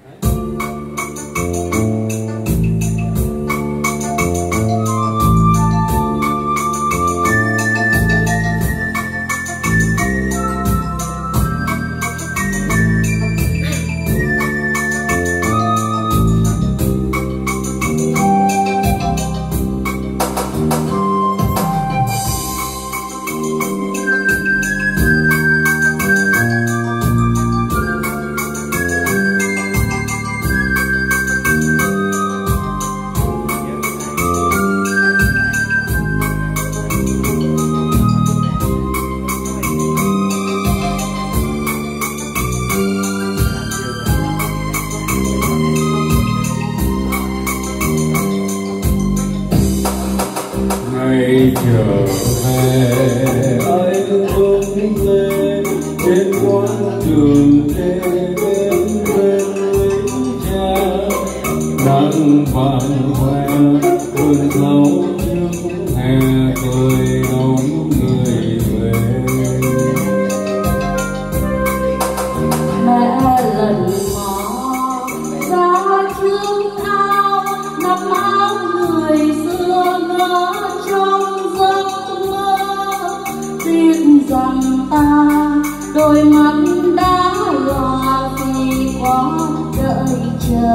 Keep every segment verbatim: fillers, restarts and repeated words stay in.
Ngày trở về anh bước lên trên quãng đường đê bên bên lính cha nắng vàng hoe cơn gió trước hè cười đón người về. Mẹ lần mò ra trước ao nắm áo người xưa ngỡ trong giấc mơ, tiếc rằng ta đôi mắt đã lòa vì quá đợi chờ.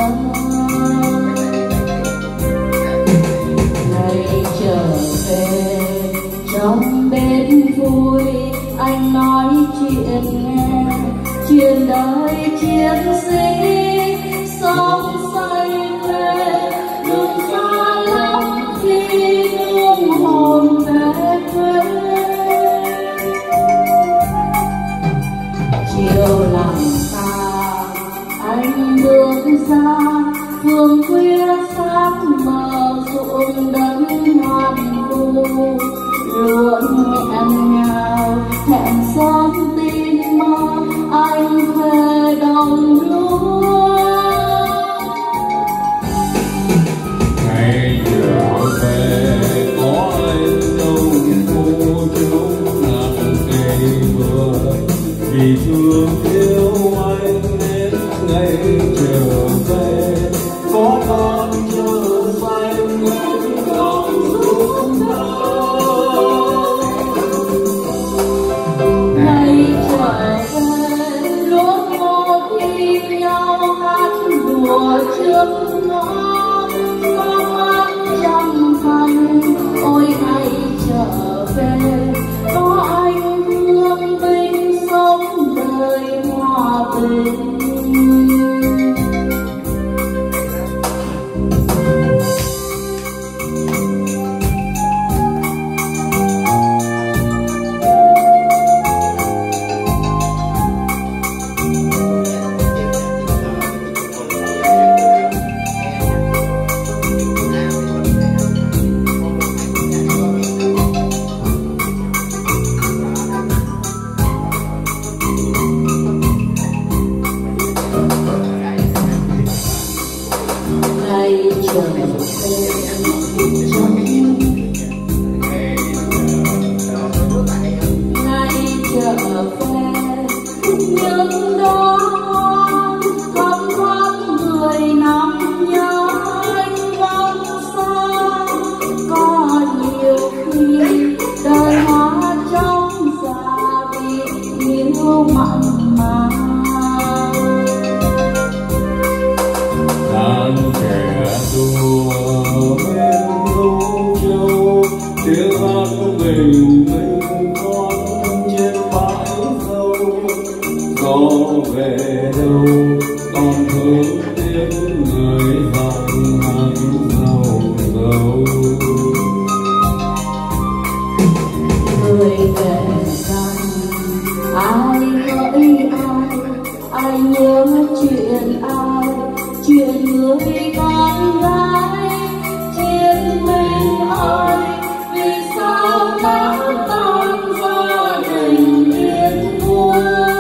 Ngày trở về trong bếp vui anh nói chuyện nghe chuyện đời chiến sĩ sống say mê đường xa lắm khi nương hồn về quê. Chiều lòng ta anh bước ra phương khuya sáng mờ ruộng đất hoang vu luôn nghẹn ngào hẹn sớm tin mơ anh về đồng lúa. Ngày trở về có anh đâu cô chúng làm cây mưa vì thương yêu anh đến ngày trở về có con chờ xanh lên lòng giúp đỡ. Ngày trở về lúc một thi nhau hát đùa trước ngõ có trong thân ôi ngày trở về có anh thương binh sống đời hòa bình. Ngày trở về trong ngày trở về những đó khóc khóc người nắm nhớ anh vắng xa. Có nhiều khi đời hóa trong già vì yêu mặn mà đàn trẻ đùa bên lũ châu tiếng hát bình minh con trên bãi dâu gió về đâu còn thương tiếng người dòng hàng dâu dâu. người kể rằng ai hỡi ai ai nhớ chuyện ai chuyện người con gái chiến binh ơi vì sao đã tan gia đình yên vui.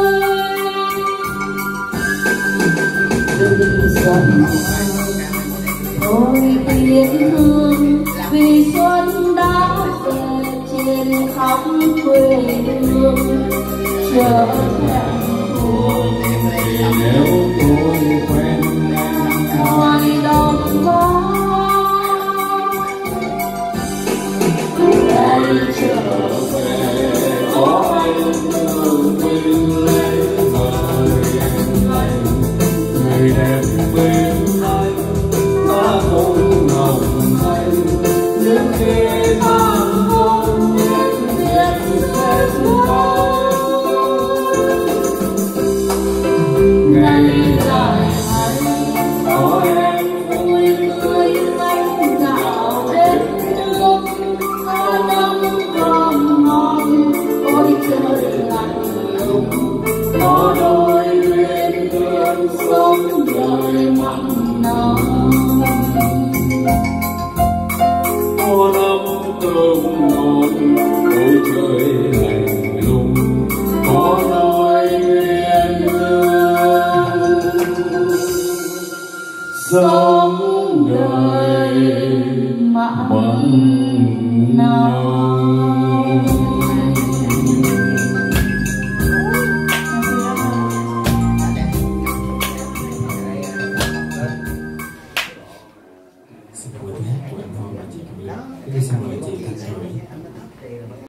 Đừng giận thôi tiếc thương vì xuân đã về trên khắp quê hương trở thành Nếu tôi quen ngày dài ngày có em vui tươi xanh dạo bên nước có nắng thơm ngon ôi trời lạnh lùng có đôi duyên thương sống đời mặn nồng có nắng thơm ngon ôi trời lạnh lùng có đôi duyên thương sống đời mặn mặn